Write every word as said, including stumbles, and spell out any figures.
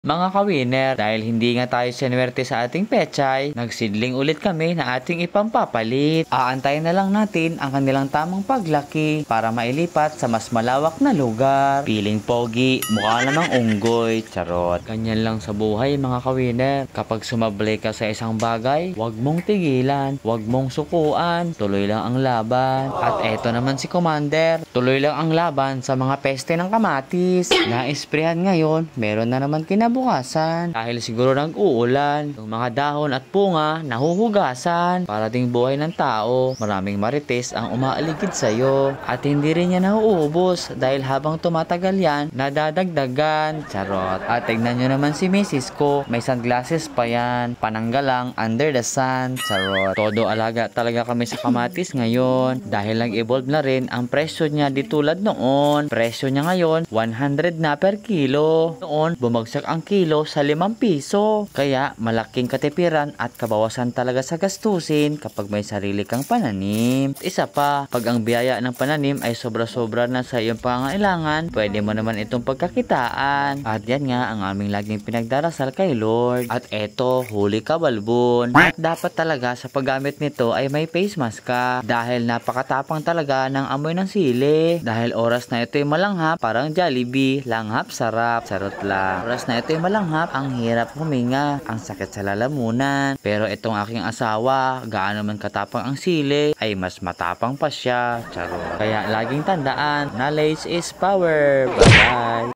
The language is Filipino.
Mga ka-winner, dahil hindi nga tayo sinuwerte sa ating pechay, nagsidling ulit kami na ating ipampapalit. Aantayin na lang natin ang kanilang tamang paglaki para mailipat sa mas malawak na lugar. Piling pogi, mukha namang unggoy, charot. Ganyan lang sa buhay mga ka-winner. Kapag sumablay ka sa isang bagay, wag mong tigilan, wag mong sukuan, tuloy lang ang laban. At eto naman si Commander, tuloy lang ang laban sa mga peste ng kamatis. Na-isprehan ngayon, meron na naman kinabukasan. Dahil siguro nag-uulan, yung mga dahon at bunga nahuhugasan. Para ding buhay ng tao, maraming marites ang umaaligid sa'yo. At hindi rin yan nauubos dahil habang tumatagal yan, nadadagdagan. Charot. At tignan nyo naman si misis ko, may sunglasses pa yan. Pananggalang under the sun. Charot. Todo alaga talaga kami sa kamatis ngayon. Dahil nag-evolve na rin ang presyo niya di tulad noon. Presyo niya ngayon, one hundred na per kilo. Noon, bumagsak ang kilo sa limang piso. Kaya malaking katipiran at kabawasan talaga sa gastusin kapag may sarili kang pananim. Isa pa, pag ang biyaya ng pananim ay sobra-sobra na sa iyong pangangailangan, pwede mo naman itong pagkakitaan. At yan nga ang aming laging pinagdarasal kay Lord. At eto, huli ka balbon. At dapat talaga sa paggamit nito ay may face mask ka. Dahil napakatapang talaga ng amoy ng sili. Dahil oras na ito ay malanghap, parang Jollibee, langhap sarap. Sarot lang. Oras na ito ay malanghap, ang hirap huminga, ang sakit sa lalamunan. Pero itong aking asawa, gaano man katapang ang sili, ay mas matapang pa siya. Charot. Kaya laging tandaan, knowledge is power. Bye-bye!